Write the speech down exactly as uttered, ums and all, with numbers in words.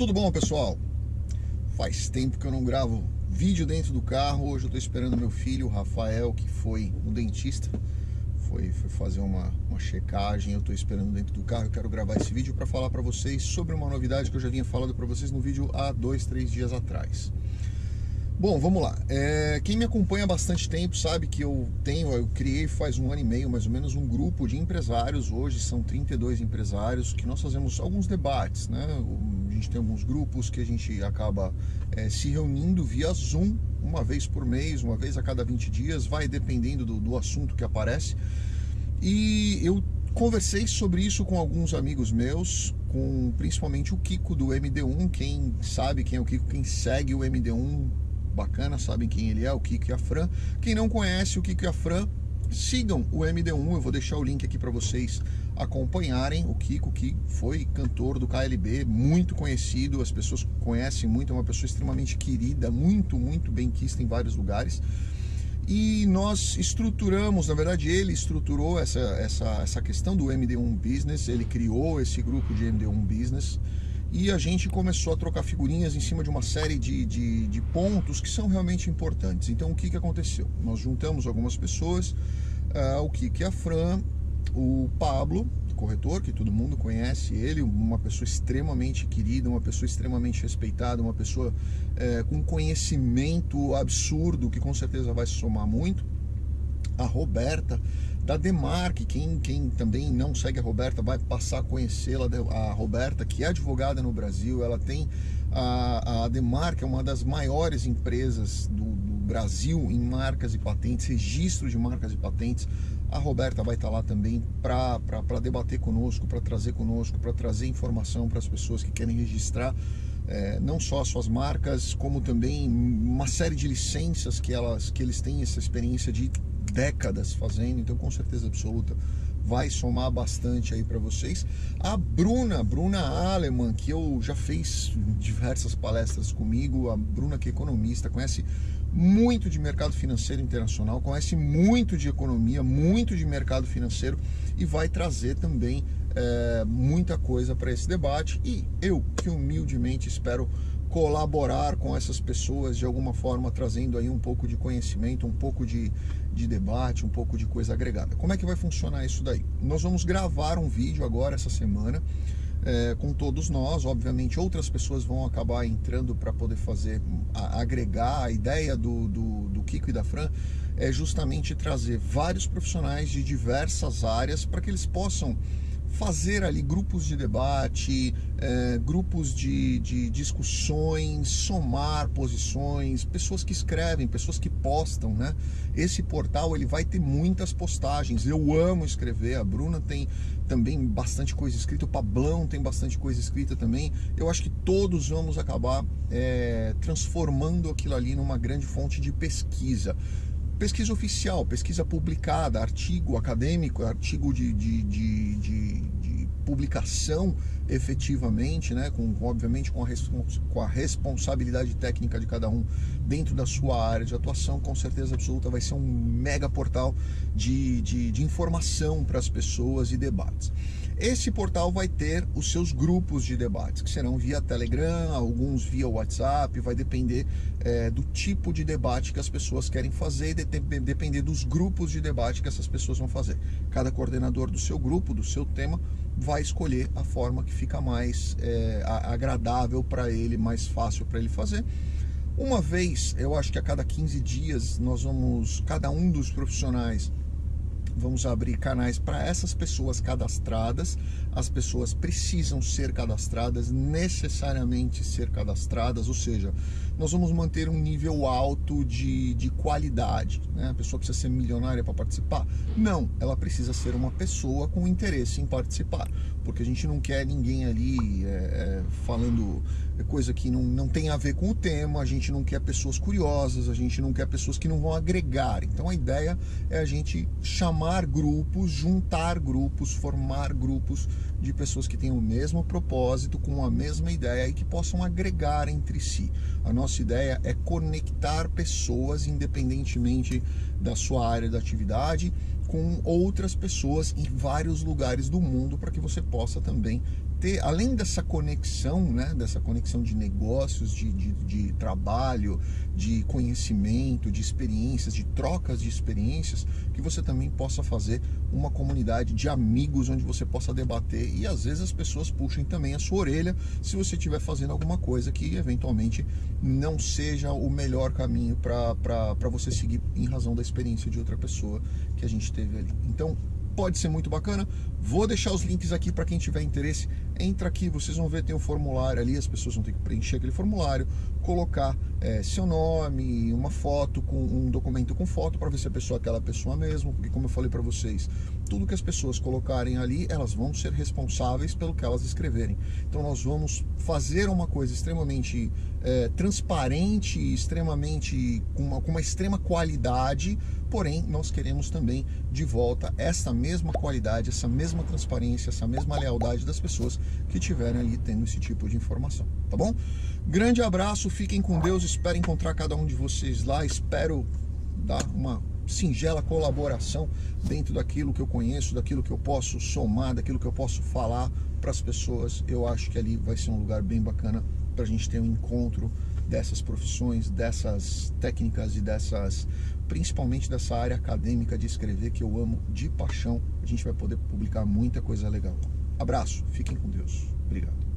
Tudo bom, pessoal? Faz tempo que eu não gravo vídeo dentro do carro. Hoje eu estou esperando meu filho, o Rafael, que foi no dentista. Foi, foi fazer uma, uma checagem. Eu estou esperando dentro do carro. Eu quero gravar esse vídeo para falar para vocês sobre uma novidade que eu já vinha falando para vocês no vídeo há dois, três dias atrás. Bom, vamos lá. É, quem me acompanha há bastante tempo sabe que eu tenho, eu criei faz um ano e meio mais ou menos um grupo de empresários. Hoje são trinta e dois empresários que nós fazemos alguns debates, né? A gente tem alguns grupos que a gente acaba é, se reunindo via Zoom uma vez por mês, uma vez a cada vinte dias, vai dependendo do, do assunto que aparece. E eu conversei sobre isso com alguns amigos meus, com principalmente o Kiko do M D um. Quem sabe quem é o Kiko, quem segue o M D um, bacana, sabem quem ele é, o Kiko e a Fran. Quem não conhece o Kiko e a Fran, sigam o M D um, eu vou deixar o link aqui para vocês acompanharem o Kiko, que foi cantor do K L B, muito conhecido, as pessoas conhecem muito, é uma pessoa extremamente querida, muito, muito bem quista em vários lugares. E nós estruturamos, na verdade ele estruturou essa, essa, essa questão do M D um Business, ele criou esse grupo de M D um Business. E a gente começou a trocar figurinhas em cima de uma série de, de, de pontos que são realmente importantes. Então o que, que aconteceu? Nós juntamos algumas pessoas, uh, o Kiko e a Fran, o Pablo, corretor, que todo mundo conhece ele, uma pessoa extremamente querida, uma pessoa extremamente respeitada, uma pessoa uh, com conhecimento absurdo, que com certeza vai se somar muito. A Roberta, da Demarque, quem, quem também não segue a Roberta vai passar a conhecê-la, a Roberta, que é advogada no Brasil. Ela tem a, a Demarque, é uma das maiores empresas do, do Brasil em marcas e patentes, registro de marcas e patentes. A Roberta vai estar lá também para debater conosco, para trazer conosco, para trazer informação para as pessoas que querem registrar é, não só as suas marcas, como também uma série de licenças que, elas, que eles têm essa experiência de décadas fazendo, então com certeza absoluta vai somar bastante aí para vocês. A Bruna, Bruna Aleman, que eu já fez diversas palestras comigo, a Bruna que é economista, conhece muito de mercado financeiro internacional, conhece muito de economia, muito de mercado financeiro e vai trazer também é, muita coisa para esse debate. E eu que humildemente espero colaborar com essas pessoas de alguma forma, trazendo aí um pouco de conhecimento, um pouco de, de debate, um pouco de coisa agregada. Como é que vai funcionar isso daí? Nós vamos gravar um vídeo agora essa semana é, com todos nós. Obviamente outras pessoas vão acabar entrando para poder fazer, a, agregar. A ideia do, do, do Kiko e da Fran é justamente trazer vários profissionais de diversas áreas para que eles possam fazer ali grupos de debate, é, grupos de, de discussões, somar posições, pessoas que escrevem, pessoas que postam, né? Esse portal ele vai ter muitas postagens. Eu amo escrever, a Bruna tem também bastante coisa escrita, o Pablão tem bastante coisa escrita também. Eu acho que todos vamos acabar é, transformando aquilo ali numa grande fonte de pesquisa. Pesquisa oficial, pesquisa publicada, artigo acadêmico, artigo de, de, de, de, de publicação efetivamente, né? com, com, obviamente com a, respons com a responsabilidade técnica de cada um dentro da sua área de atuação. Com certeza absoluta vai ser um mega portal de, de, de informação para as pessoas e debates. Esse portal vai ter os seus grupos de debates, que serão via Telegram, alguns via WhatsApp, vai depender é, do tipo de debate que as pessoas querem fazer e de, de, depender dos grupos de debate que essas pessoas vão fazer. Cada coordenador do seu grupo, do seu tema, vai escolher a forma que fica mais é, agradável para ele, mais fácil para ele fazer. Uma vez, eu acho que a cada quinze dias, nós vamos, cada um dos profissionais, vamos abrir canais para essas pessoas cadastradas. As pessoas precisam ser cadastradas, necessariamente ser cadastradas, ou seja, nós vamos manter um nível alto de, de qualidade, né? A pessoa precisa ser milionária para participar? Não, ela precisa ser uma pessoa com interesse em participar, porque a gente não quer ninguém ali é, falando coisa que não, não tem a ver com o tema, a gente não quer pessoas curiosas, a gente não quer pessoas que não vão agregar. Então a ideia é a gente chamar grupos, juntar grupos, formar grupos de pessoas que tenham o mesmo propósito, com a mesma ideia e que possam agregar entre si. A nossa ideia é conectar pessoas, independentemente da sua área de atividade, com outras pessoas em vários lugares do mundo, para que você possa também ter, além dessa conexão, né, dessa conexão de negócios, de, de, de trabalho, de conhecimento, de experiências, de trocas de experiências, que você também possa fazer uma comunidade de amigos onde você possa debater e às vezes as pessoas puxem também a sua orelha se você estiver fazendo alguma coisa que eventualmente não seja o melhor caminho para você seguir em razão da experiência de outra pessoa que a gente teve ali. Então, pode ser muito bacana. Vou deixar os links aqui para quem tiver interesse. Entra aqui, vocês vão ver, tem um formulário ali, as pessoas vão ter que preencher aquele formulário, colocar é, seu nome, uma foto, com um documento com foto para ver se a pessoa é aquela pessoa mesmo, porque como eu falei para vocês, tudo que as pessoas colocarem ali, elas vão ser responsáveis pelo que elas escreverem. Então nós vamos fazer uma coisa extremamente é, transparente, extremamente com uma, com uma extrema qualidade, porém nós queremos também de volta essa mesma qualidade, essa mesma transparência, essa mesma lealdade das pessoas que estiverem ali tendo esse tipo de informação, tá bom? Grande abraço, fiquem com Deus, espero encontrar cada um de vocês lá, espero dar uma singela colaboração dentro daquilo que eu conheço, daquilo que eu posso somar, daquilo que eu posso falar para as pessoas. Eu acho que ali vai ser um lugar bem bacana para a gente ter um encontro dessas profissões, dessas técnicas e dessas, principalmente dessa área acadêmica de escrever que eu amo de paixão. A gente vai poder publicar muita coisa legal. Abraço, fiquem com Deus. Obrigado.